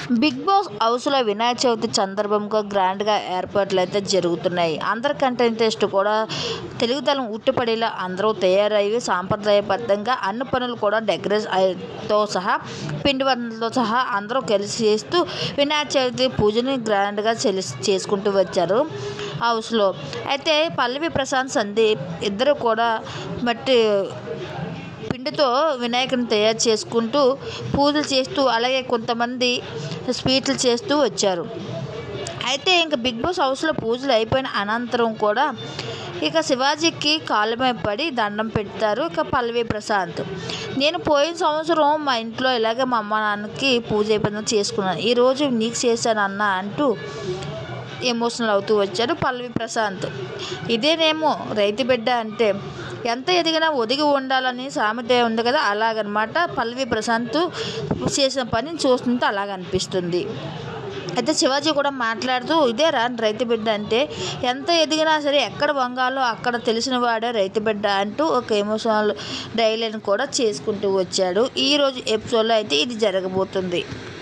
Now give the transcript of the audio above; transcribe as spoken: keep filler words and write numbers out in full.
Big boss హౌస్లో వినాయక చవితి సందర్భంగా గ్రాండ్గా ఏర్పాట్లు అయితే జరుగుతున్నాయి. అందరికంటే ఇంట్రెస్ట్ కూడా తెలుగుతనం ఉట్టిపడేలా అందరూ తయారయ్యి సాంప్రదాయబద్ధంగా అన్ని పనులు కూడా డెకరేషన్తో సహా పిండి వంటలతో సహా అందరూ కలిసి చేస్తూ వినాయక చవితి పూజని గ్రాండ్గా చెల్లి చేసుకుంటూ వచ్చారు హౌస్లో. అయితే పల్లవి ప్రశాంత్ సందీప్ ఇద్దరు కూడా మట్టి పిండితో వినాయకుని తయారు చేసుకుంటూ పూజలు చేస్తూ అలాగే కొంతమంది స్వీట్లు చేస్తూ వచ్చారు. అయితే ఇంకా బిగ్ బాస్ హౌస్లో పూజలు అయిపోయిన అనంతరం కూడా ఇక శివాజీకి కాళ్ళ మీద పడి దండం పెడతారు ఇక పల్లవి ప్రశాంత్. నేను పోయిన సంవత్సరం మా ఇంట్లో ఇలాగే మా అమ్మ నాన్నకి పూజ అయిపోయిందని చేసుకున్నాను, ఈరోజు నీకు చేశాను అన్న అంటూ ఎమోషనల్ అవుతూ వచ్చారు పల్లవి ప్రశాంత్. ఇదేనేమో రైతు బిడ్డ అంటే ఎంత ఎదిగినా ఒదిగి ఉండాలని సామెత ఉంది కదా, అలాగనమాట పల్లవి ప్రశాంత్ చేసిన పని చూస్తుంటే అలాగనిపిస్తుంది. అయితే శివాజీ కూడా మాట్లాడుతూ ఇదేరా రైతు బిడ్డ అంటే, ఎంత ఎదిగినా సరే ఎక్కడ వంగాలో అక్కడ తెలిసిన వాడే రైతు బిడ్డ అంటూ ఒక ఎమోషనల్ డైలాగ్ కూడా చేసుకుంటూ వచ్చాడు. ఈరోజు ఎపిసోడ్లో అయితే ఇది జరగబోతుంది.